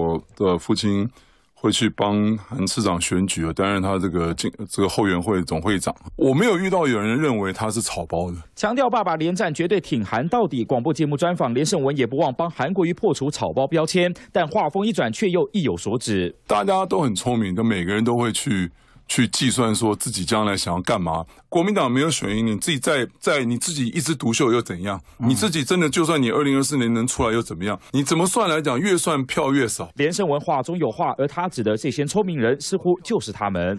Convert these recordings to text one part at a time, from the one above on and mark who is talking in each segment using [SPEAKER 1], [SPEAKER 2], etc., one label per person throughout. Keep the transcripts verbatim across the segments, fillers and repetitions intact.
[SPEAKER 1] 我的父亲会去帮韩市长选举，担任他这个这个后援会总会长。我没有遇到有人认为他是草包的。
[SPEAKER 2] 强调爸爸连战绝对挺韩到底。广播节目专访，连胜文也不忘帮韩国瑜破除草包标签，但话锋一转，却又意有所指。
[SPEAKER 1] 大家都很聪明，但每个人都会去。去计算说自己将来想要干嘛。国民党没有选赢你，自己在在你自己一枝独秀又怎样？嗯、你自己真的就算你二零二四年能出来又怎么样？你怎么算来讲，越算票越少。
[SPEAKER 2] 连胜文话中有话，而他指的这些聪明人，似乎就是他们。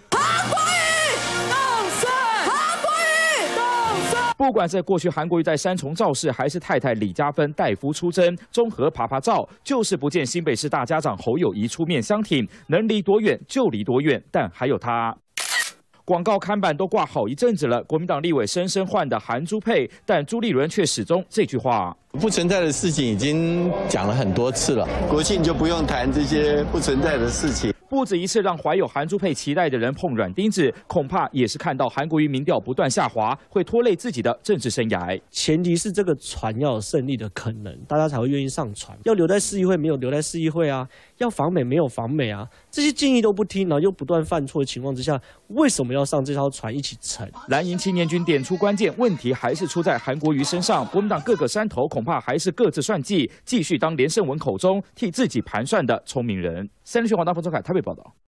[SPEAKER 2] 不管在过去韩国瑜在三重造势，还是太太李嘉芬代夫出征，综合爬爬照，就是不见新北市大家长侯友宜出面相挺，能离多远就离多远。但还有他。广告看板都挂好一阵子了，国民党立委深深换的韩朱配，但朱立伦却始终这句话：
[SPEAKER 3] 不存在的事情已经讲了很多次了，国庆就不用谈这些不存在的事情。
[SPEAKER 2] 不止一次让怀有韩朱配期待的人碰软钉子，恐怕也是看到韩国瑜民调不断下滑，会拖累自己的政治生涯。
[SPEAKER 4] 前提是这个船要有胜利的可能，大家才会愿意上船。要留在市议会，没有留在市议会啊；要访美，没有访美啊。这些建议都不听，然后又不断犯错的情况之下，为什么要上这艘船一起沉？
[SPEAKER 2] 蓝营青年军点出关键问题，还是出在韩国瑜身上。国民党各个山头恐怕还是各自算计，继续当连胜文口中替自己盘算的聪明人。三立新闻黄大峰、周凯台北报道。